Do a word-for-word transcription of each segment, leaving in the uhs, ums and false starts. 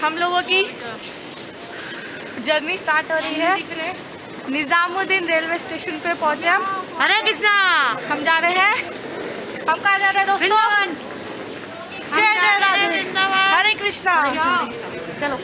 हम लोगों की जर्नी स्टार्ट हो रही है। निजामुद्दीन रेलवे स्टेशन पे पहुंचे हम। हरे कृष्णा। हम जा रहे हैं। हम कहाँ जा रहे हैं दोस्तों? जय जय राधे, हरे कृष्णा। चलो।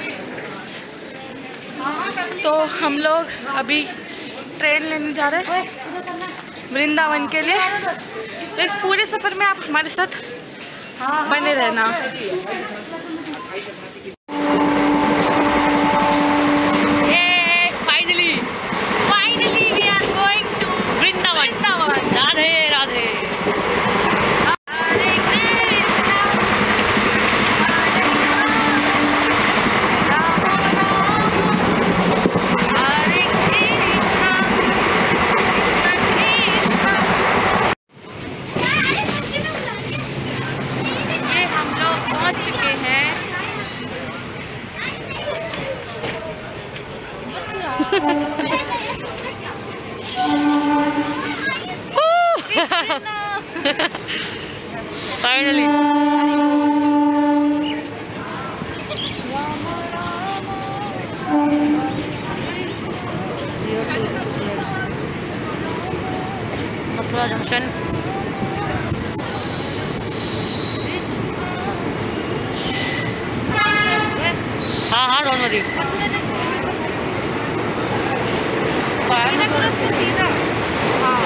तो हम लोग अभी ट्रेन लेने जा रहे हैं वृंदावन के लिए। तो इस पूरे सफर में आप हमारे साथ बने रहना। Finally Mathura junction. हाँ हाँ डोंट वरी। सीधा हाँ।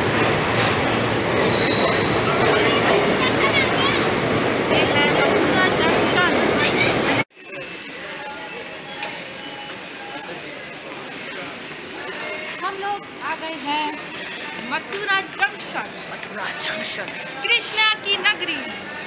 हम लोग आ गए हैं मथुरा जंक्शन। मथुरा जंक्शन कृष्णा की नगरी।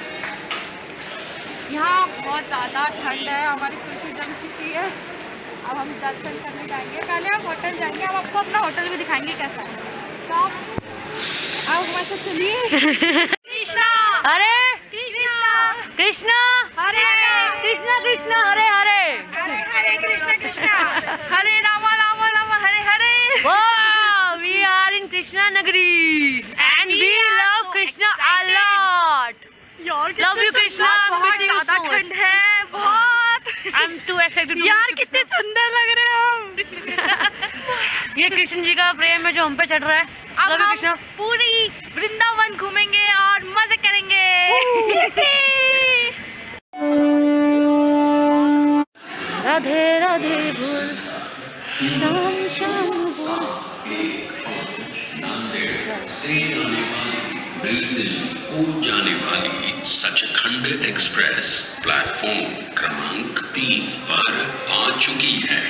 यहाँ बहुत ज़्यादा ठंड है, हमारी कुल्फी जम चुकी है। अब हम दर्शन करने जाएंगे। पहले हम होटल जाएंगे, हम आपको अपना होटल भी दिखाएंगे कैसा है। तो आओ हमारे साथ चलिए। कृष्णा हरे कृष्णा कृष्णा हरे कृष्णा कृष्णा हरे हरे हरे हरे कृष्णा कृष्णा हरे Ram Ram Ram Hare Hare. Wow, we are in Krishna Nagari and we love Krishna a lot. Love you Krishna. बहुत ज़्यादा ठंड है, बहुत। I'm too excited to यार कितने सुंदर लग रहे हैं हम। ये कृष्ण जी का प्रेम है जो हम पे चढ़ रहा है। अब Love you हम Krishna. पूरी वृंदावन घूमेंगे और मजे करेंगे। राधे राधे बोल, शाम शाम बोल। नई दिल्ली को जाने वाली सचखंड एक्सप्रेस प्लेटफॉर्म क्रमांक तीन पर आ चुकी है।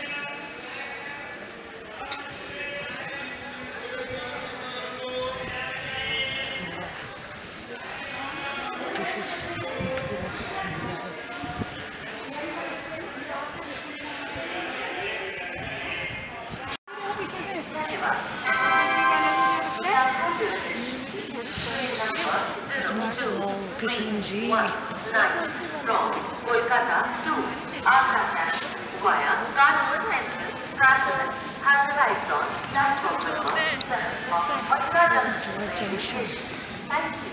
Krishna ji from Kolkata to Agra via Kanpur Central, Transfer has arrived on platform number seven of Mthura Junction. Thank you.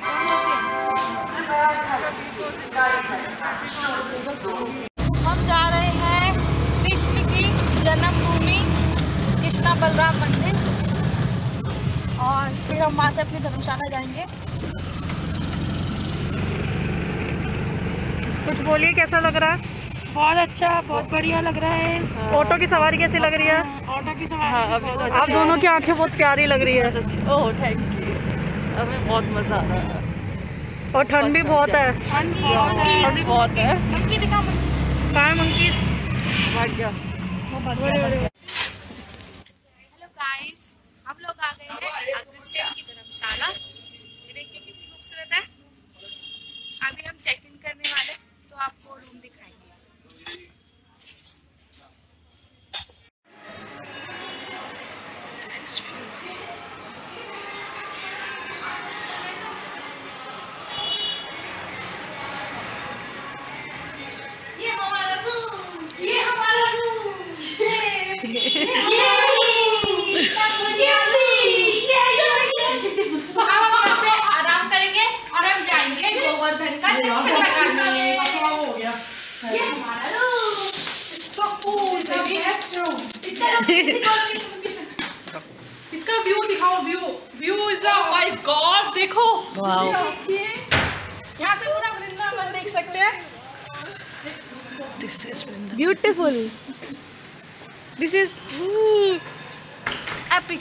हम जा रहे हैं कृष्ण की जन्मभूमि कृष्णा बलराम मंदिर और फिर हम वहाँ से अपनी धर्मशाला जाएंगे। कुछ बोलिए, कैसा लग रहा है? बहुत अच्छा, बहुत बढ़िया लग रहा है। ऑटो की सवारी कैसी लग रही है? ऑटो की सवारी हाँ, भी अभी बहुत तो आप दोनों की आंखें बहुत प्यारी लग रही है ओह थैंक यू। हमें बहुत मजा आ रहा है और ठंड भी बहुत है। ठंड बहुत है। ठंड बहुत है। मंकी दिखा, कहाँ है मंकी? भाग्य हेलो गाइस, हम लोग आ गए हैं अग्रसेन की धर्मशाला। ये देखिए कितनी खूबसूरत है। अभी हम चेक इन करने वाले, तो आपको रूम दिखाएंगे। ये हमारा रूम, ये हमारा रूम। आराम करेंगे और हम जाएंगे गोवर्धन का चक्कर लगाने। इसका व्यू दिखाओ, view view is the my God, देखो वाओ, यहाँ से पूरा वृंदावन देख सकते हैं। This is beautiful, this is epic.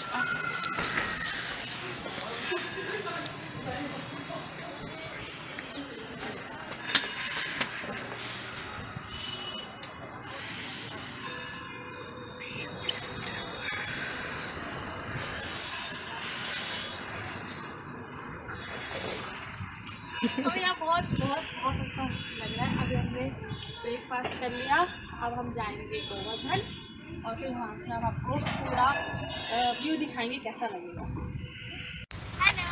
तो यहाँ बहुत बहुत बहुत अच्छा लग रहा है। अभी हमने ब्रेकफास्ट कर लिया, अब हम जाएंगे गोवर्धन और फिर वहाँ से हम आपको पूरा व्यू दिखाएंगे कैसा लगेगा। हेलो,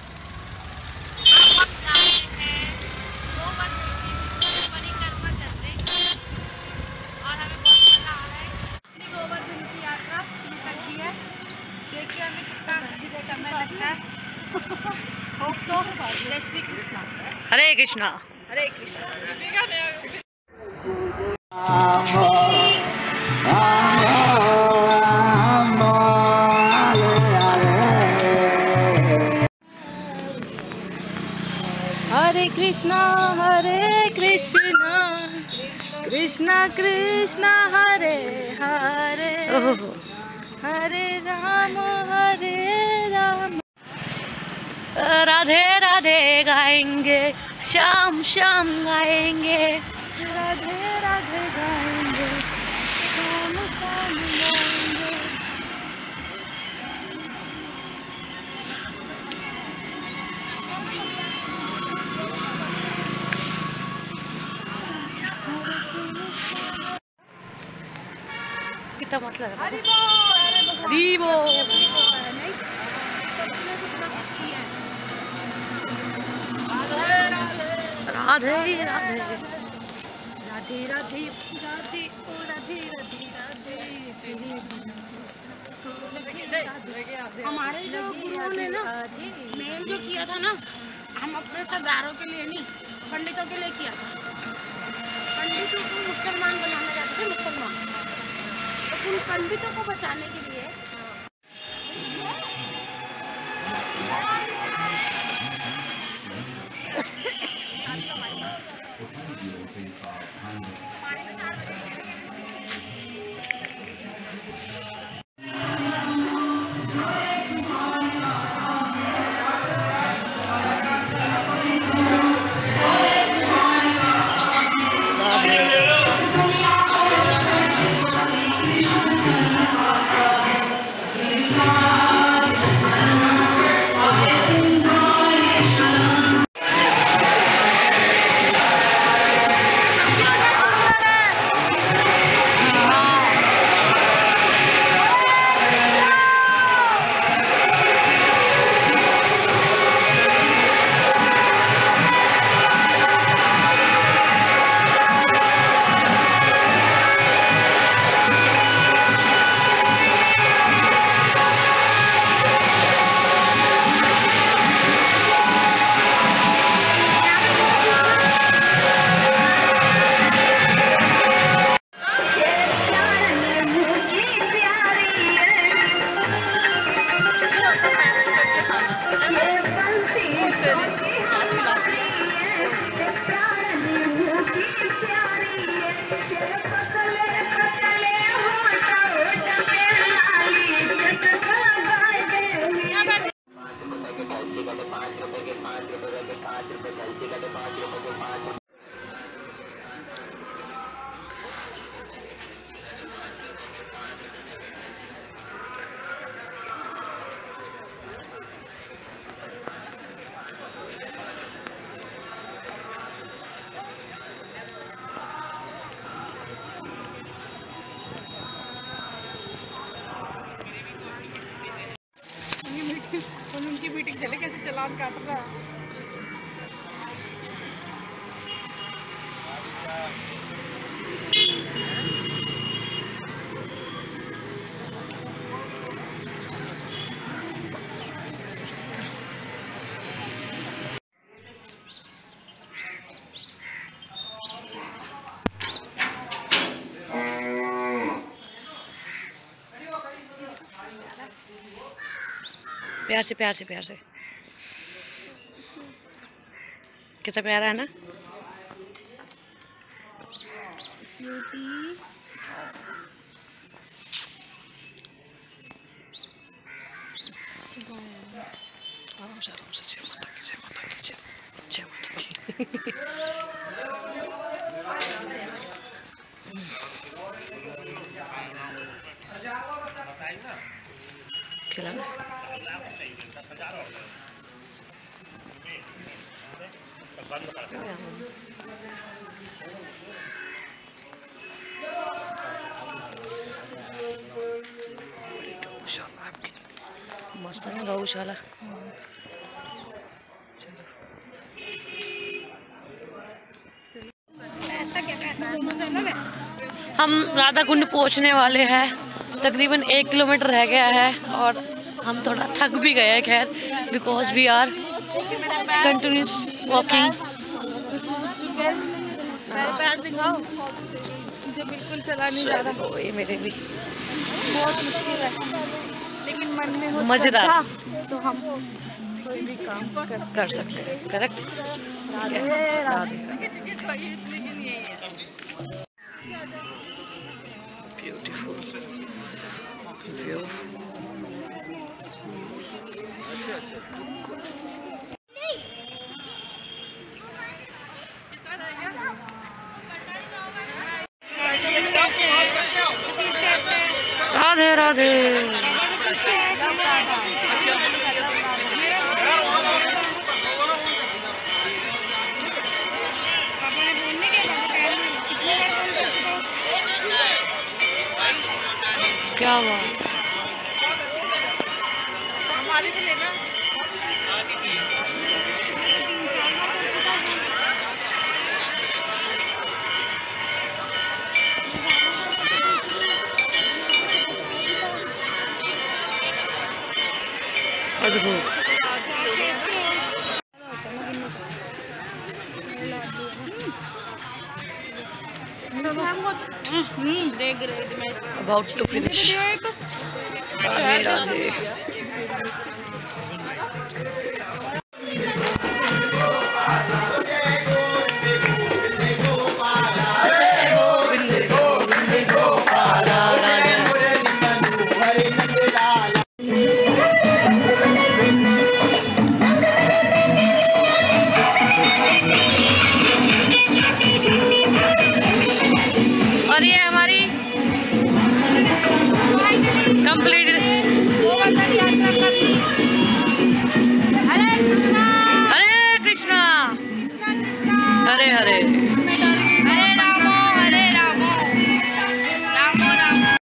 हम जा रहे हैं गोवर्धन की परिक्रमा करने और हमें बहुत मजा आ रहा है। गोवर्धन की यात्रा शुरू कर दी है, देखिए हमें कितना समय लगता है। Hope so. जय श्री कृष्णा। हरे कृष्णा, हरे कृष्णा। हरे कृष्णा हरे कृष्णा कृष्णा कृष्णा हरे हरे हरे राम हरे राम। राधे राधे गाएंगे, श्याम श्याम गाएंगे, राधे राधे गाएंगे, श्याम श्याम गाएंगे। कितना मस्त लग रहा है। हरि बोल, हरी बोल। राधे राधे राधे राधे राधे राधे ओ राधे राधे राधे। हमारे जो गुरुओं ने ना मेन जो किया था ना, हम अपने सरदारों के लिए नहीं, पंडितों के लिए किया था। पंडितों को मुसलमान बनाना चाहते थे, मुसलमान, तो उन पंडितों को बचाने के लिए उनकी मीटिंग चले कैसे चलान काट रहा है। प्यार से प्यार से प्यार से। कितना प्यारा है ना। आराम से आराम से। जय माता की, जय माता की, जय जय माता की। खिलाना गौशाला आपकी मस्त है ना गौशाला। हम राधा कुंड पहुंचने वाले हैं। तकरीबन एक किलोमीटर रह गया है और हम थोड़ा थक भी गए हैं खैर, because we are continuous walking. पैर दिखाओ, मुझे बिल्कुल चला नहीं जा रहा। ये मेरे भी बहुत मुश्किल है, लेकिन मन में हो मजेदार श्रद्धा, तो हम कोई भी काम कर कर सकते हैं। Correct. Radhe Radhe. Beautiful view. Radhe Radhe. क्या हुआ? हमारे को लेना। अद्भुत। देख रहे थे मैं। About to finish. Radhe Radhe. और ये हमारी कंप्लीट यात्रा कर ली। हरे कृष्णा हरे कृष्णा कृष्णा कृष्णा हरे हरे।